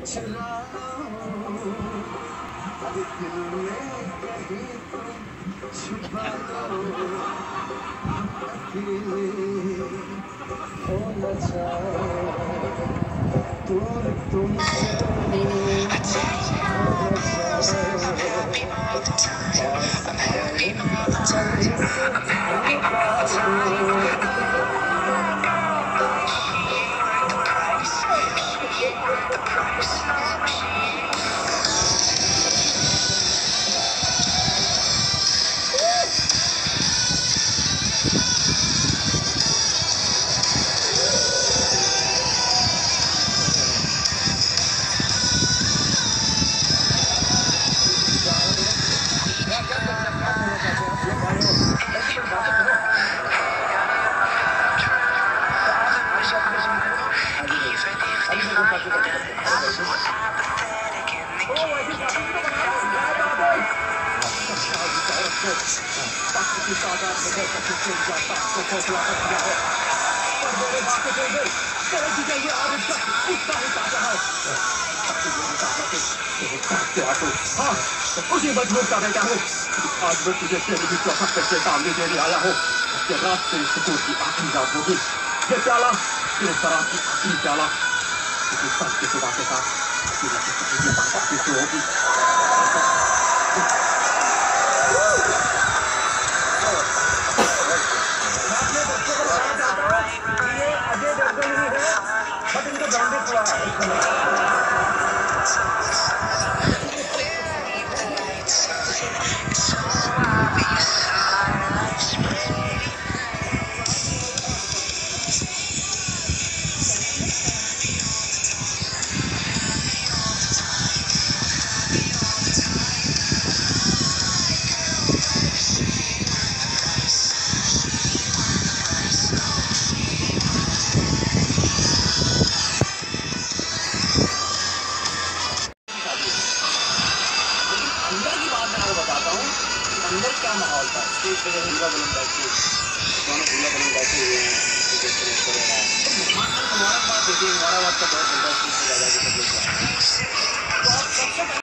अरे दिल में कहीं तुम छुपा दो, अकेले हो न जाए दूर तुमसे हो न हाँ, उसी मजबूर का बेटा हूँ। आज मैं तुझे तेरी भी चौखट करके सामने देने आया हूँ। ये रात तेरे सुकून की आखिरी रात होगी। ये प्याला तेरे शराब की आखिरी प्याला तुझे सच के खुदा के साथ होगी। अजय देवगन ही है, बट इनको ब्रांडेड हुआ है। अंदर की बात मैं आपको बताता हूँ, अंदर क्या माहौल था। स्टेज पे जब हिंगा बलम बैठे, दोनों हिंगा बलम बैठे हुए हैं, मुबारकबाद देखिए, मुबारकबाद का बहुत बड़ा स्टेज पे